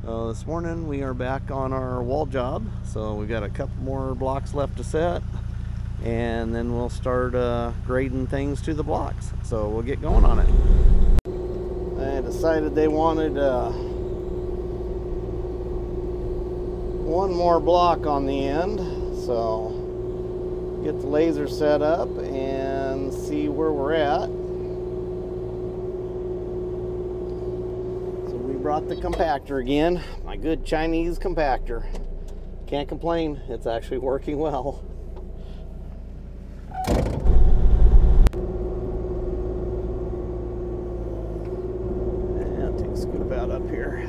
This morning we are back on our wall job, so we got a couple more blocks left to set, and then we'll start grading things to the blocks. So we'll get going on it. I decided they wanted one more block on the end, so get the laser set up and see where we're at. Brought the compactor again, my good Chinese compactor. Can't complain, it's actually working well. And I'll take a scoop out up here.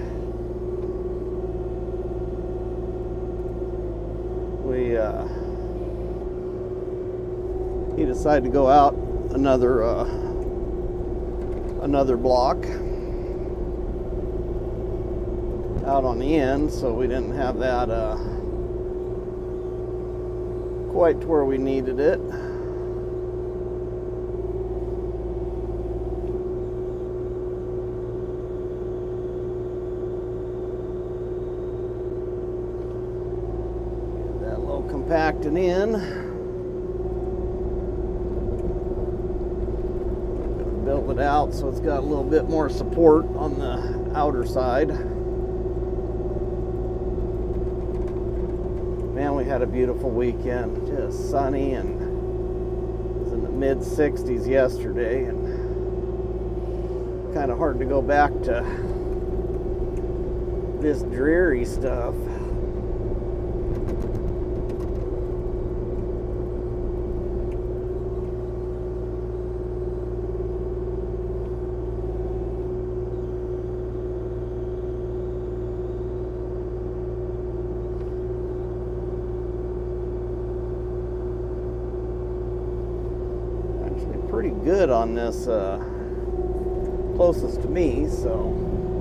He decided to go out another block out on the end, so we didn't have that quite to where we needed it. Get that little compacting in. I'm gonna build it out so it's got a little bit more support on the outer side. Man, we had a beautiful weekend, just sunny, and it was in the mid-60s yesterday, and kind of hard to go back to this dreary stuff. Pretty good on this closest to me, so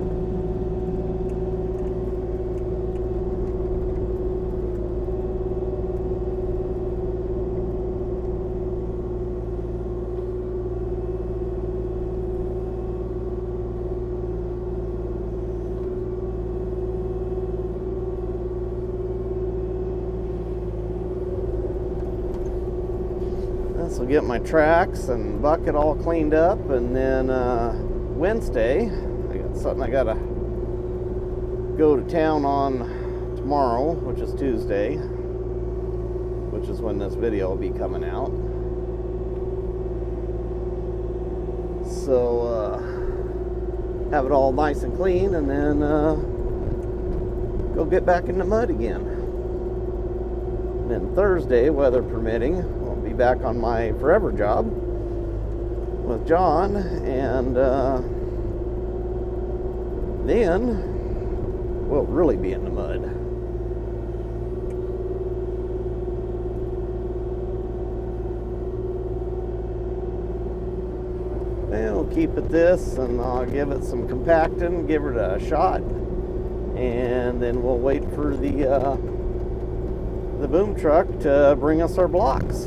this will get my tracks and bucket all cleaned up, and then Wednesday I got something I gotta go to town on tomorrow, which is Tuesday, which is when this video will be coming out. So have it all nice and clean, and then go get back in the mud again. And then Thursday, weather permitting, be back on my forever job with John, and then we'll really be in the mud. And we'll keep it this, and I'll give it some compacting, give it a shot, and then we'll wait for the boom truck to bring us our blocks.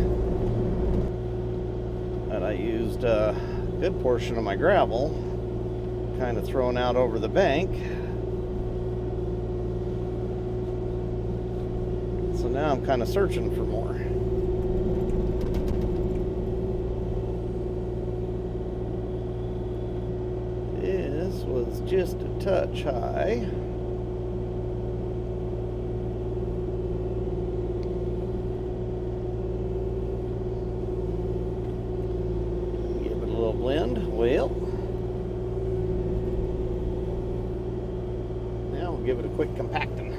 And I used a good portion of my gravel, kind of thrown out over the bank. So now I'm kind of searching for more. This was just a touch high. Blend. Well, now we'll give it a quick compacting.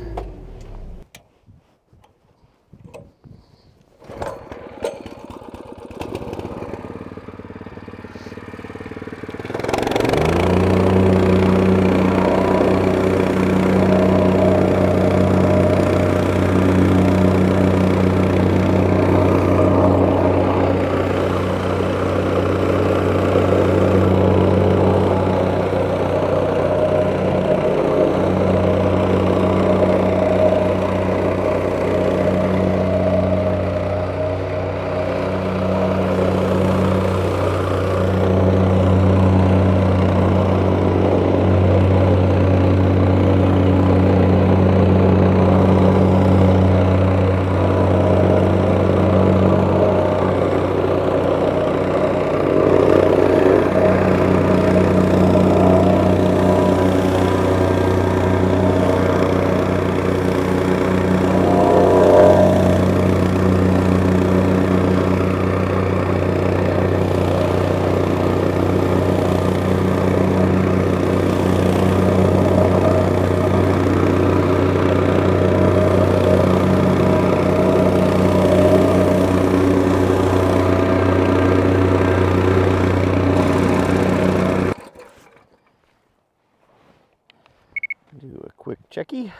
quick checkie.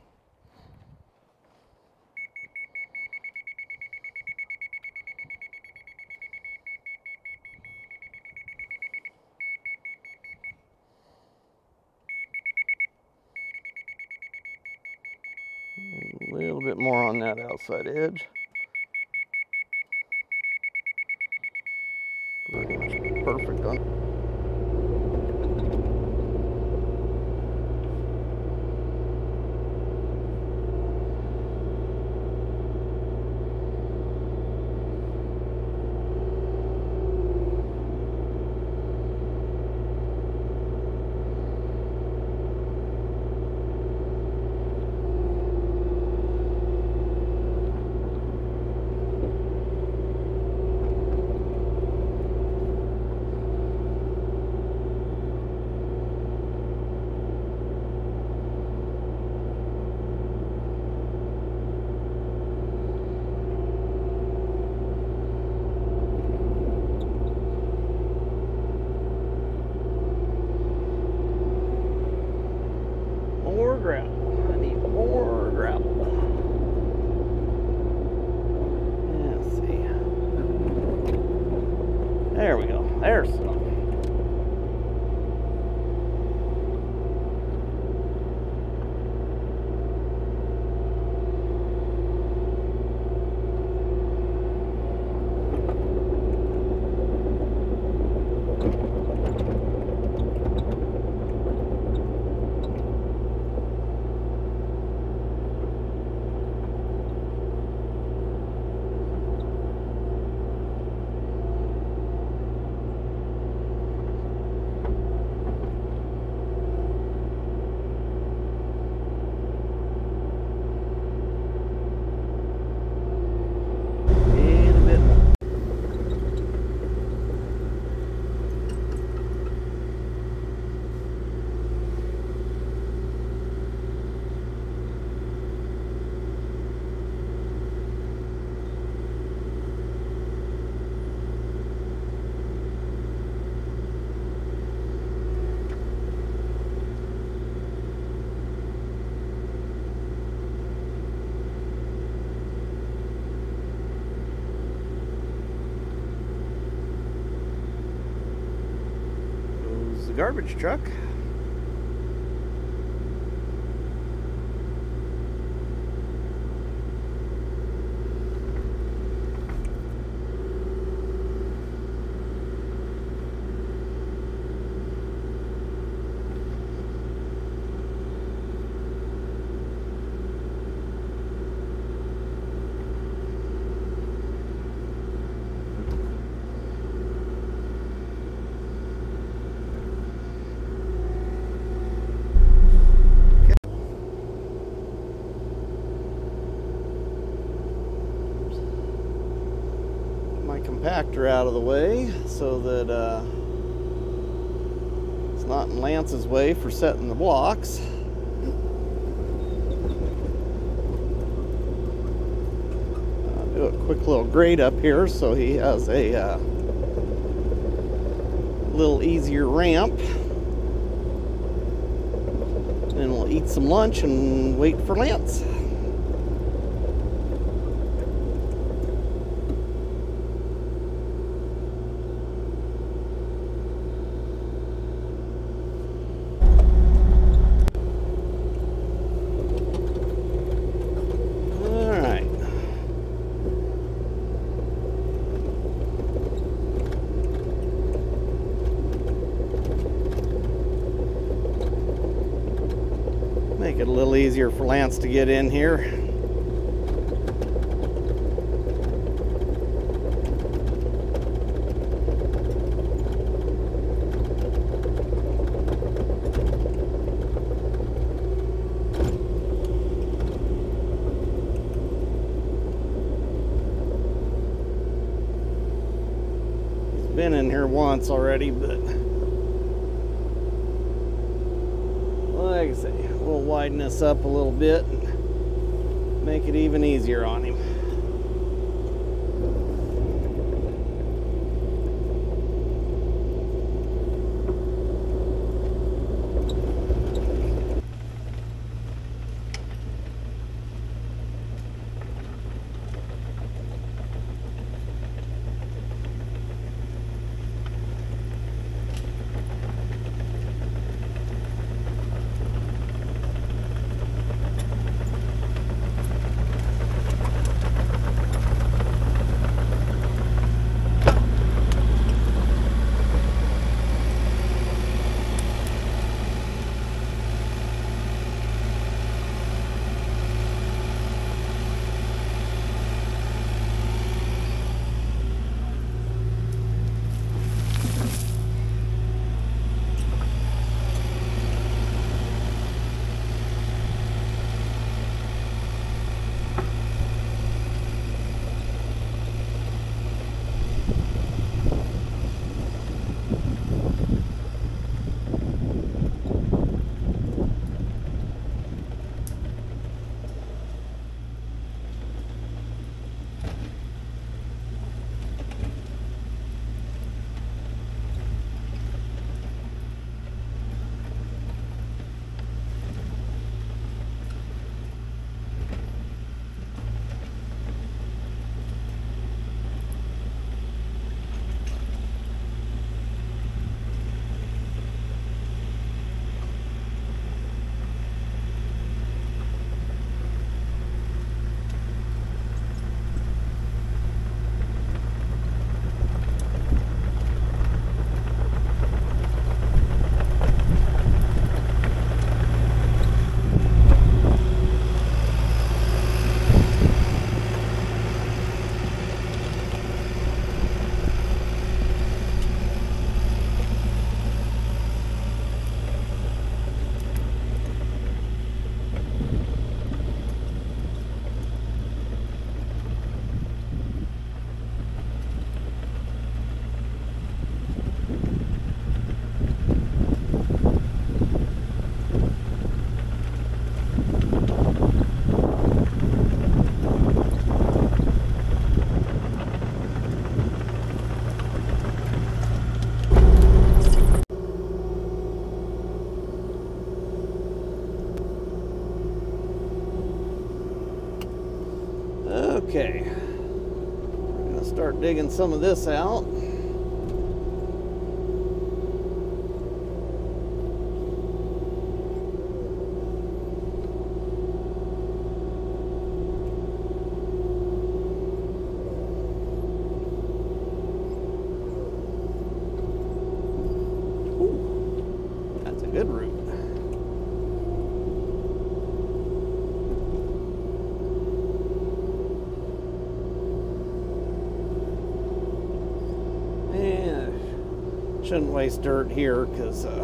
A little bit more on that outside edge. Pretty much perfect on it. More gravel. I need more gravel. Let's see. There we go. There's some. The garbage truck. Compactor out of the way so that it's not in Lance's way for setting the blocks. Do a quick little grade up here so he has a little easier ramp. And we'll eat some lunch and wait for Lance. Make it a little easier for Lance to get in here. He's been in here once already, but like I say, we'll widen this up a little bit and make it even easier on him. Okay, I'm gonna start digging some of this out. Ooh, that's a good root. Shouldn't waste dirt here because got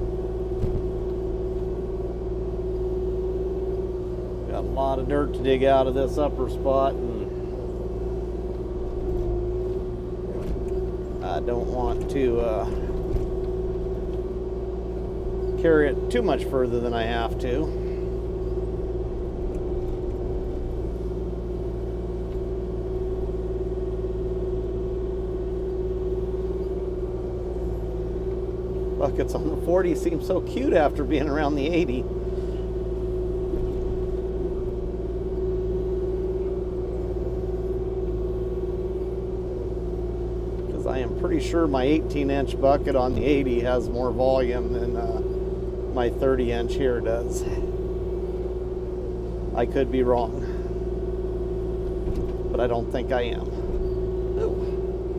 a lot of dirt to dig out of this upper spot, and I don't want to carry it too much further than I have to. Buckets on the 40 seem so cute after being around the 80. Because I am pretty sure my 18-inch bucket on the 80 has more volume than my 30-inch here does. I could be wrong, but I don't think I am. Ooh.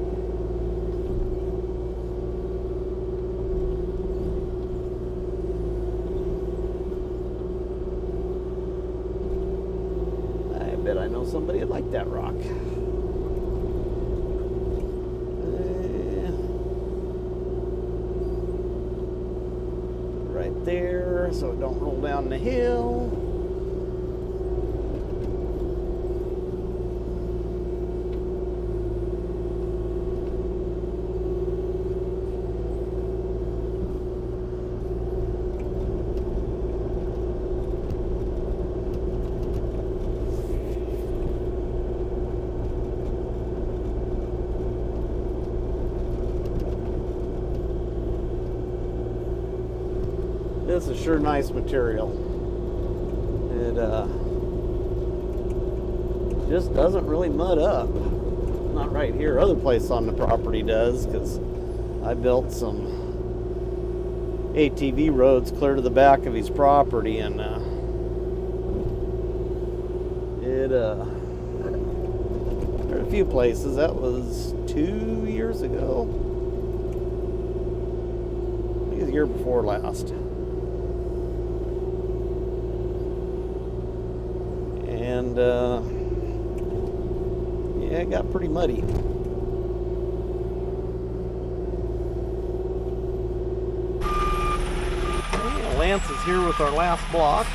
I know somebody would like that rock. Right there, so it don't roll down the hill. This is sure nice material. It just doesn't really mud up. Not right here. Other place on the property does, because I built some ATV roads clear to the back of his property, and there are a few places. That was 2 years ago. I think it was the year before last. And yeah, it got pretty muddy. Lance is here with our last blocks.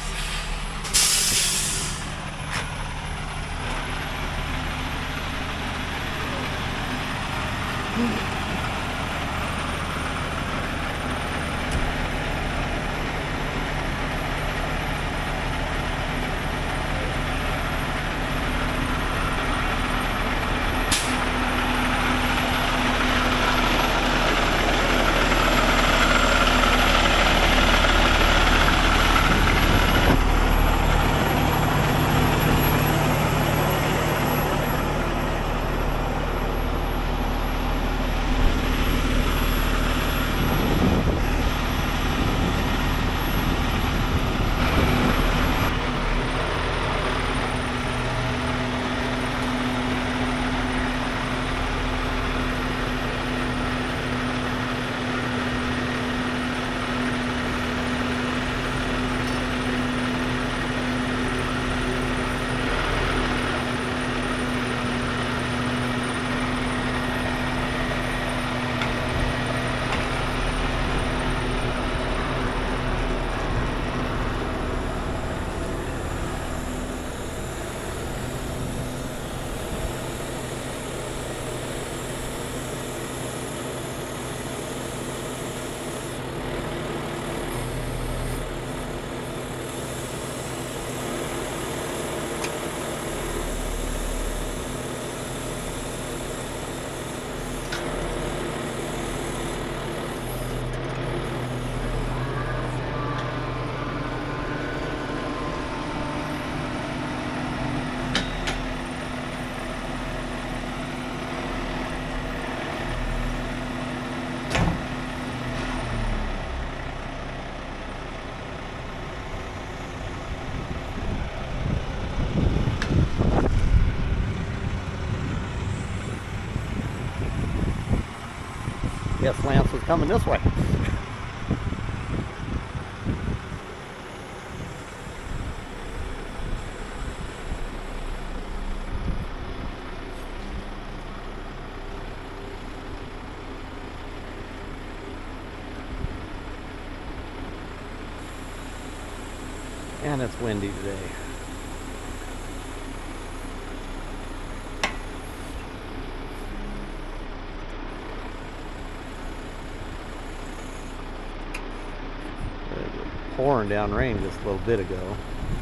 guess Lance was coming this way. And it's windy today. It was pouring down rain just a little bit ago.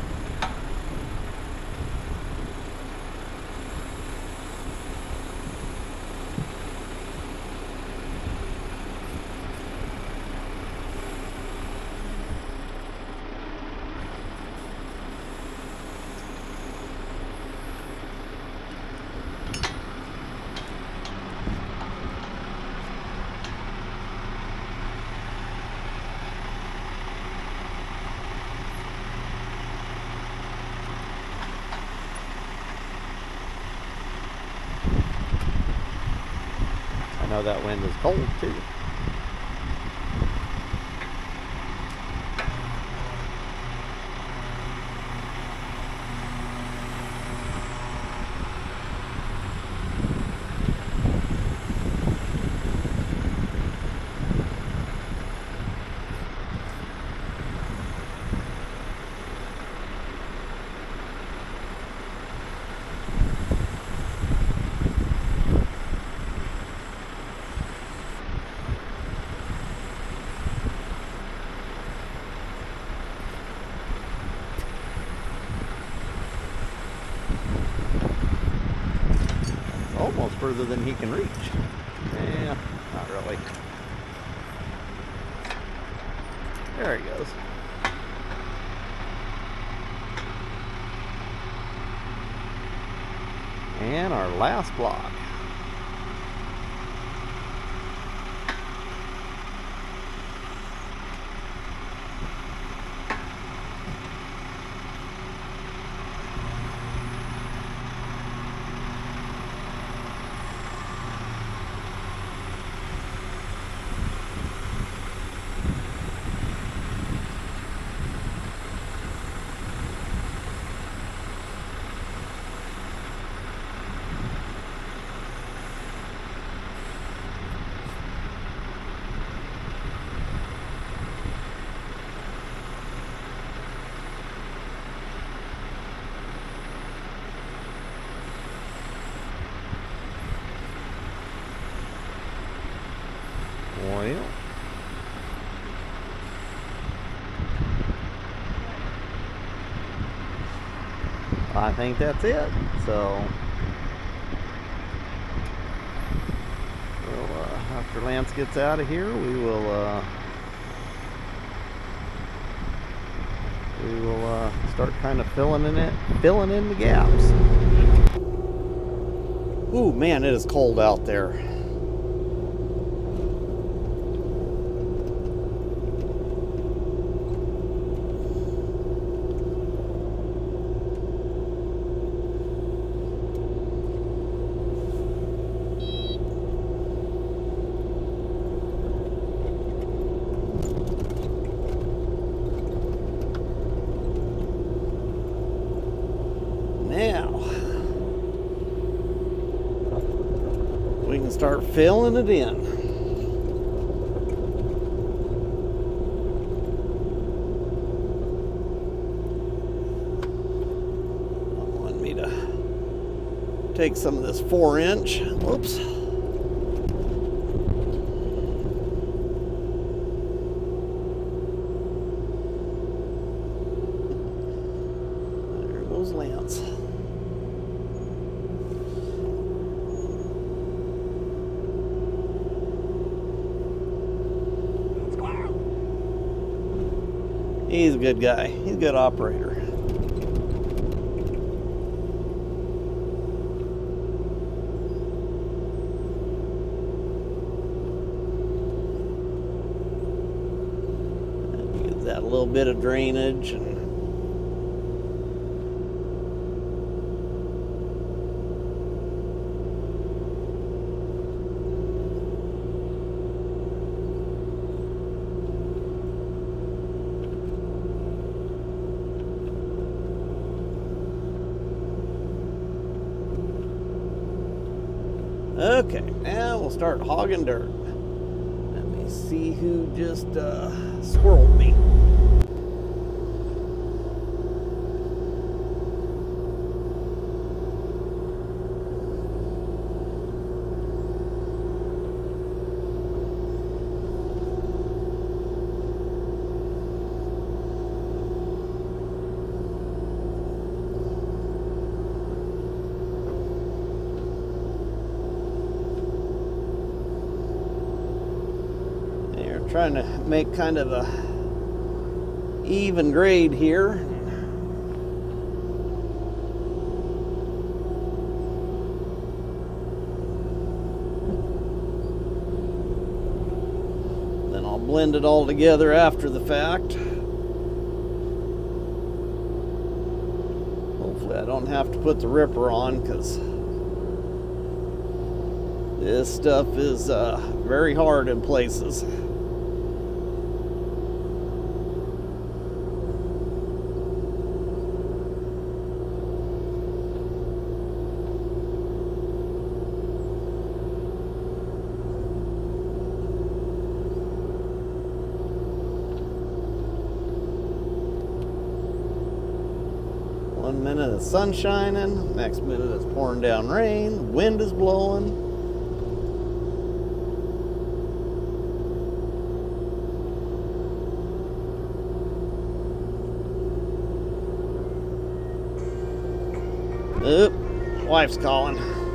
I know that wind is cold too. Almost further than he can reach. Yeah, not really. There he goes. And our last block. Well, I think that's it. So, we'll, after Lance gets out of here, we will start kind of filling in the gaps. Ooh, man, it is cold out there. Now, we can start filling it in. Want me to take some of this 4-inch, whoops. There goes Lance. He's a good guy. He's a good operator. Gives that a little bit of drainage and Okay, now we'll start hogging dirt. Let me see who just squirreled me. Trying to make kind of a even grade here. Then I'll blend it all together after the fact. Hopefully I don't have to put the ripper on, because this stuff is very hard in places. One minute the sun's shining, next minute it's pouring down rain, wind is blowing. Oop, wife's calling.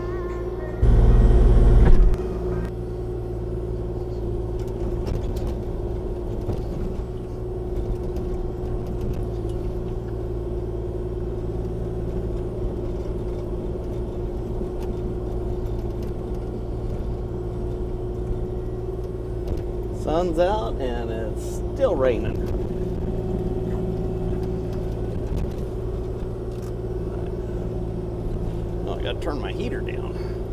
Sun's out and it's still raining. Oh, I gotta turn my heater down.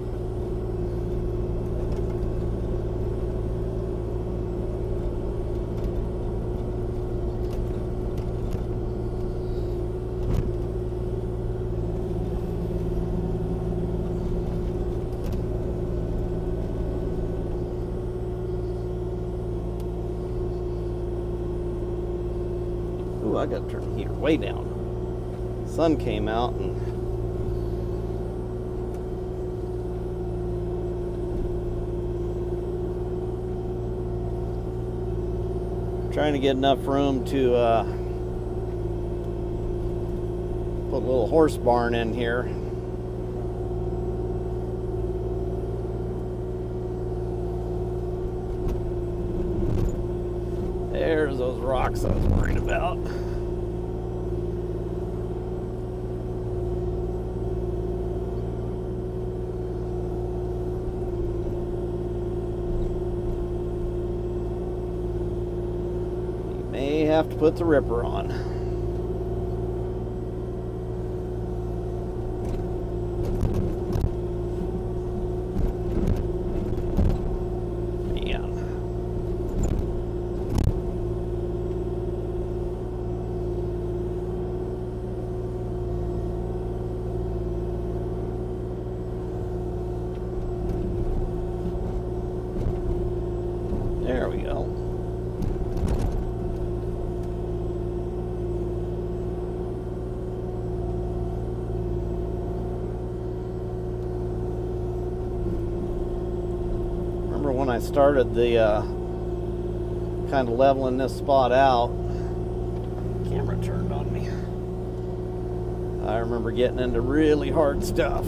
Ooh, I gotta turn the heater way down. Sun came out and trying to get enough room to put a little horse barn in here. There's those rocks I was worried about. You may have to put the ripper on. There we go. Remember when I started the kind of leveling this spot out, camera turned on me. I remember getting into really hard stuff.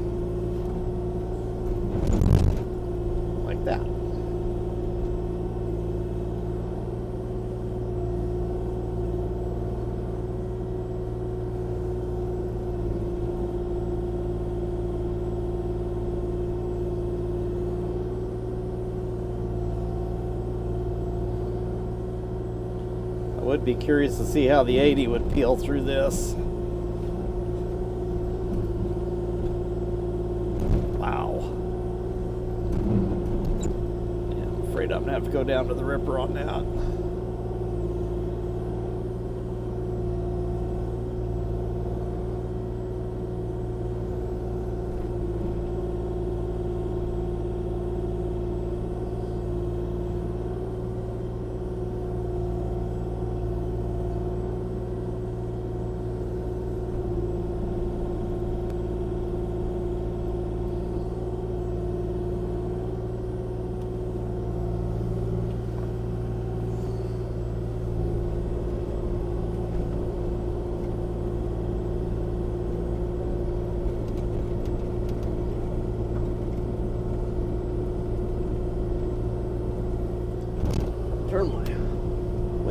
Like that. I would be curious to see how the 80 would peel through this. Wow. Yeah, I'm afraid I'm gonna have to go down to the ripper on that.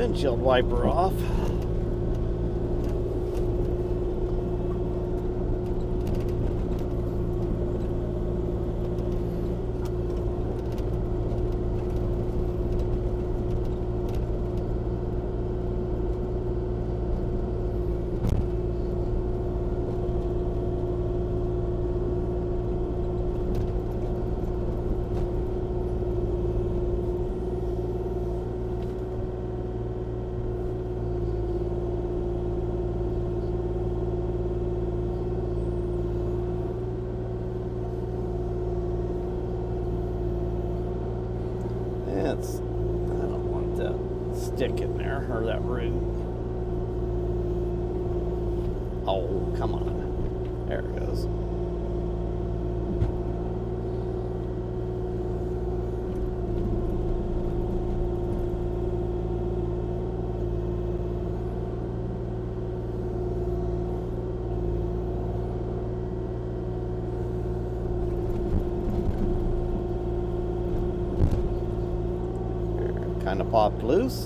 windshield wiper off. I don't want that stick in there, or that root. Oh, come on. There it goes. Kind of popped loose.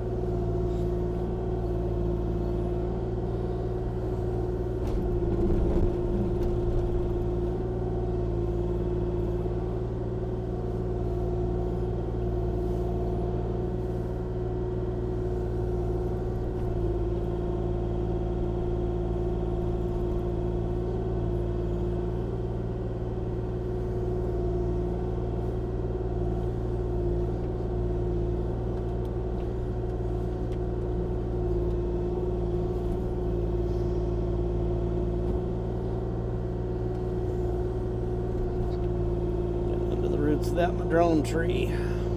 Roots of that madrone tree.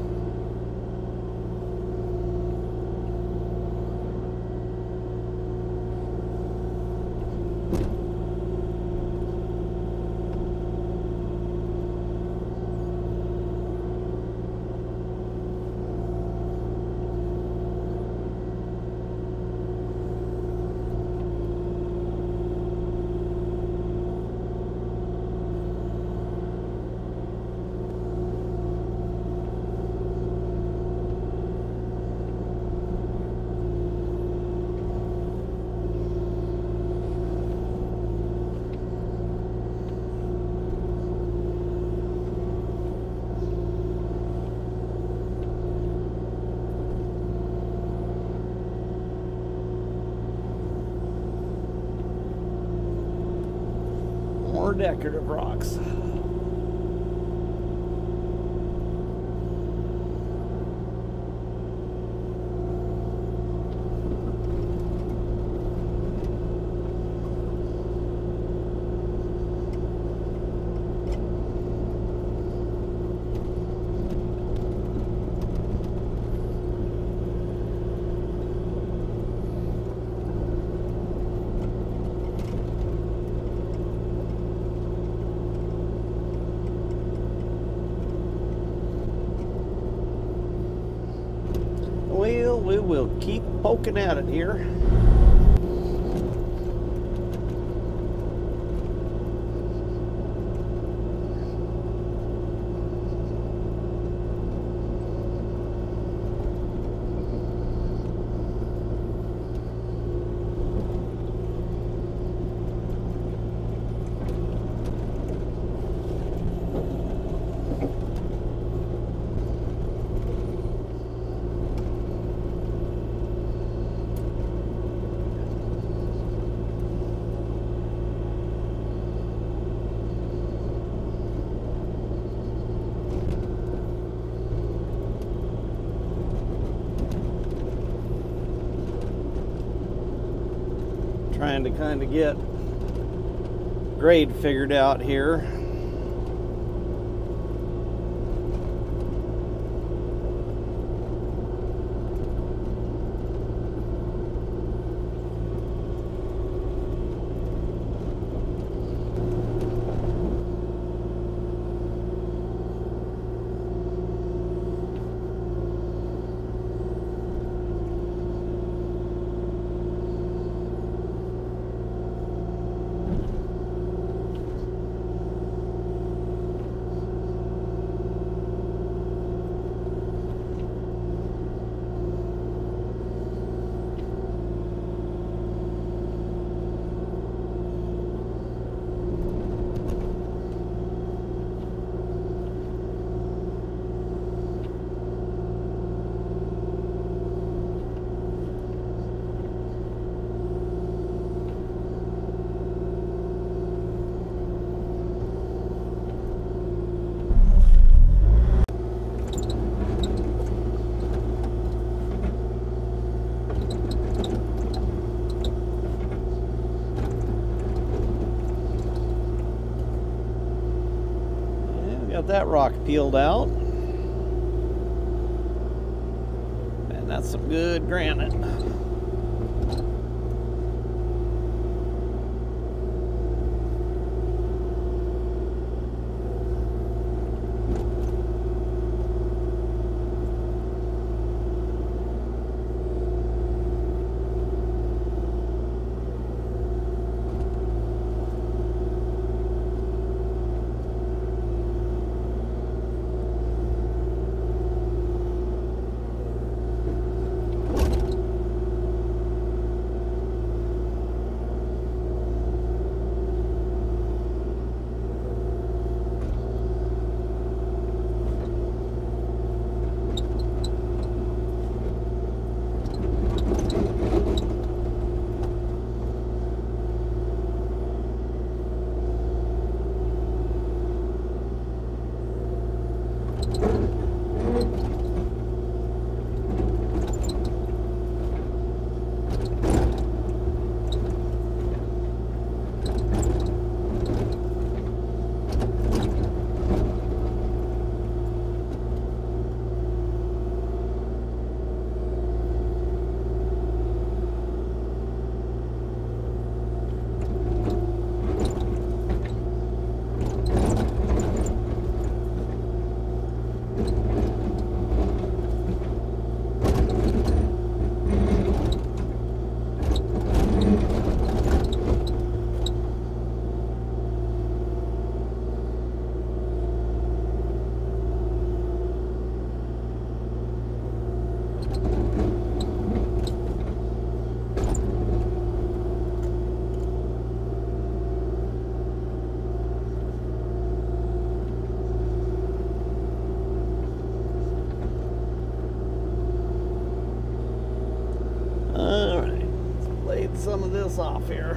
More decorative rocks. Well, we will keep poking at it here. Trying to kind of get grade figured out here. Got that rock peeled out. And that's some good granite. Alright, let's blade some of this off here.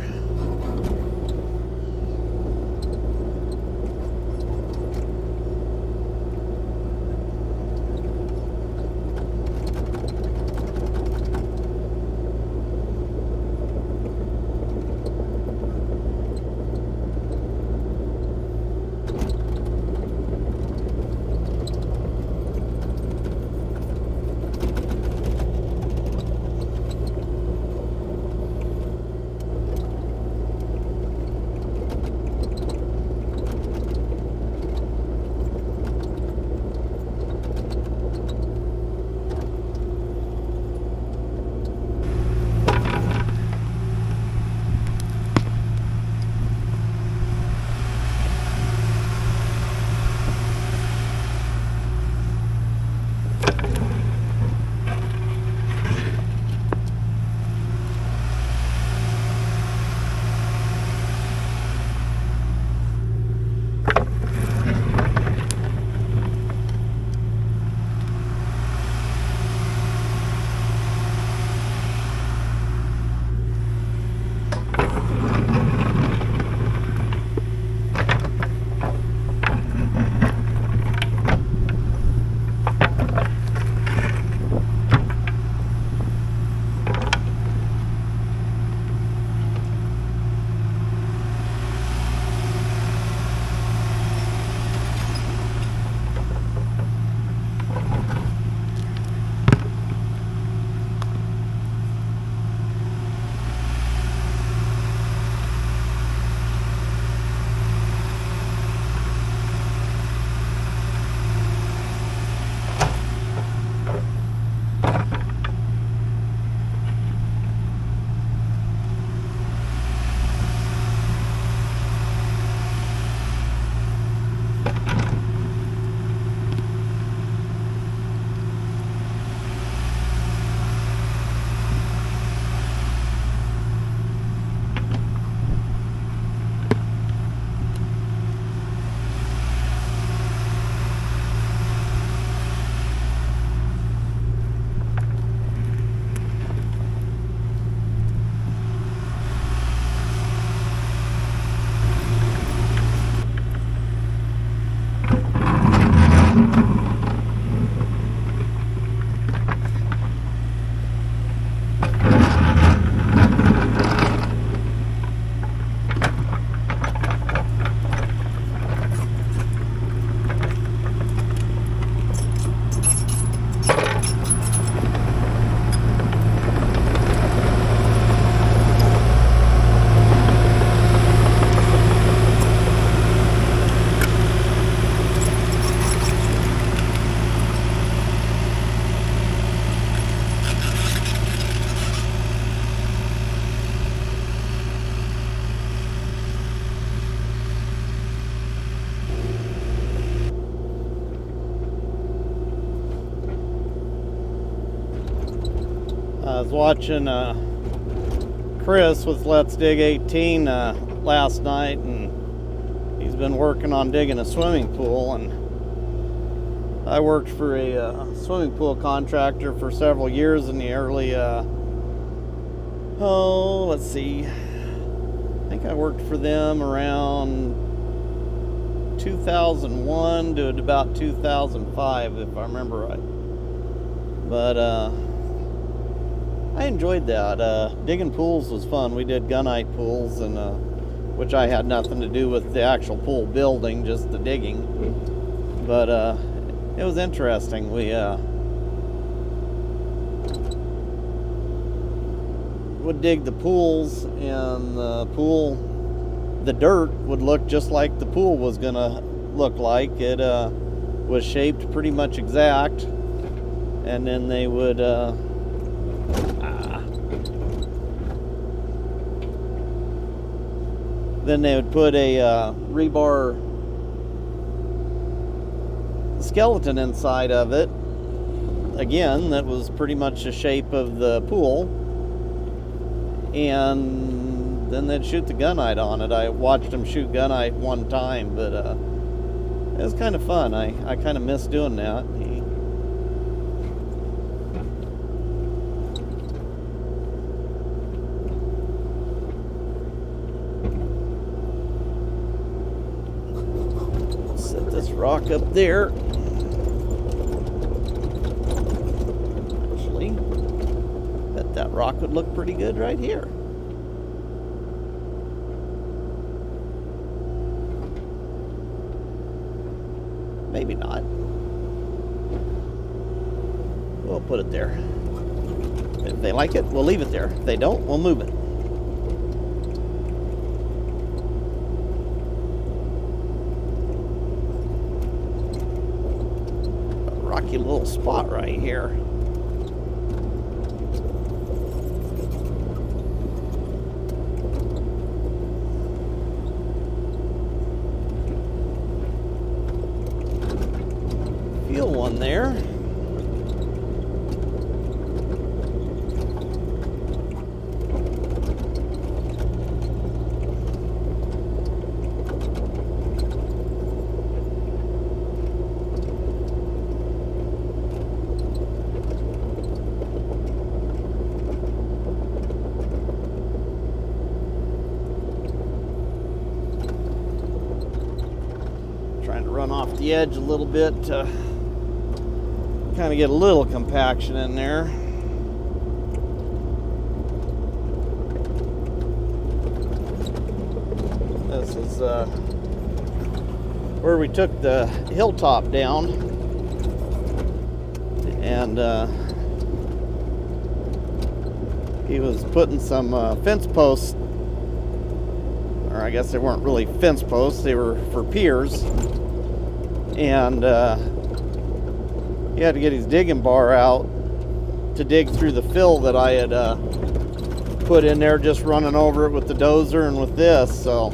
was watching Chris with Let's Dig 18 last night, and he's been working on digging a swimming pool. And I worked for a swimming pool contractor for several years in the early, let's see, I think I worked for them around 2001 to about 2005, if I remember right. But I enjoyed that. Digging pools was fun. We did gunite pools, and which I had nothing to do with the actual pool building, just the digging. But it was interesting. We would dig the pools, and the dirt would look just like the pool was gonna look like. It was shaped pretty much exact, and then they would put a rebar skeleton inside of it, again, that was pretty much the shape of the pool, and then they'd shoot the gunite on it. I watched them shoot gunite one time, but it was kind of fun. I kind of miss doing that. Set this rock up there. Actually, bet that rock would look pretty good right here. Maybe not. We'll put it there. If they like it, we'll leave it there. If they don't, we'll move it. A rocky little spot right here. Feel one there. Trying to run off the edge a little bit to kind of get a little compaction in there. This is where we took the hilltop down, and he was putting some fence posts, or I guess they weren't really fence posts, they were for piers, and he had to get his digging bar out to dig through the fill that I had put in there, just running over it with the dozer and with this. So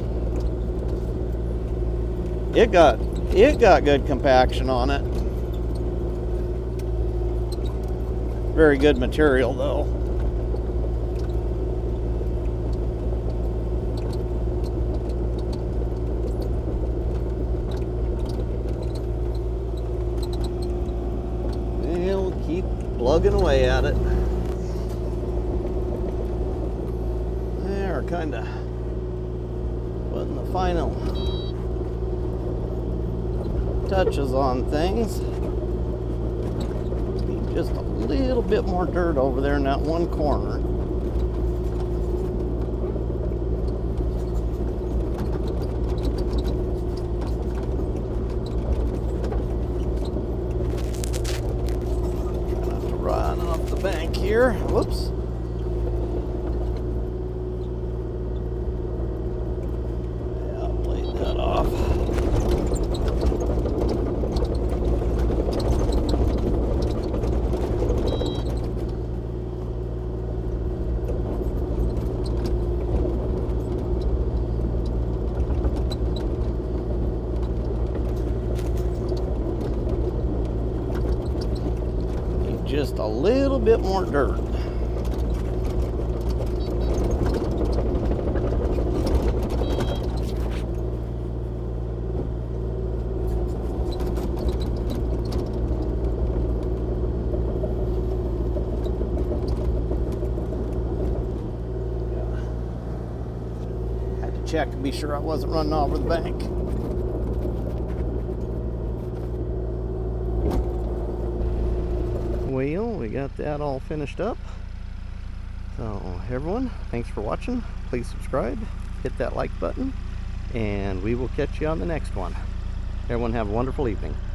it got good compaction on it. Very good material though. Keep plugging away at it. There, kind of putting the final touches on things. Need just a little bit more dirt over there in that one corner. Bank here. Whoops. Yeah, I'll blade that off. Just a little bit more dirt. check to be sure I wasn't running over the bank. Well, we got that all finished up. So everyone, thanks for watching. Please subscribe, hit that like button, and we will catch you on the next one. Everyone have a wonderful evening.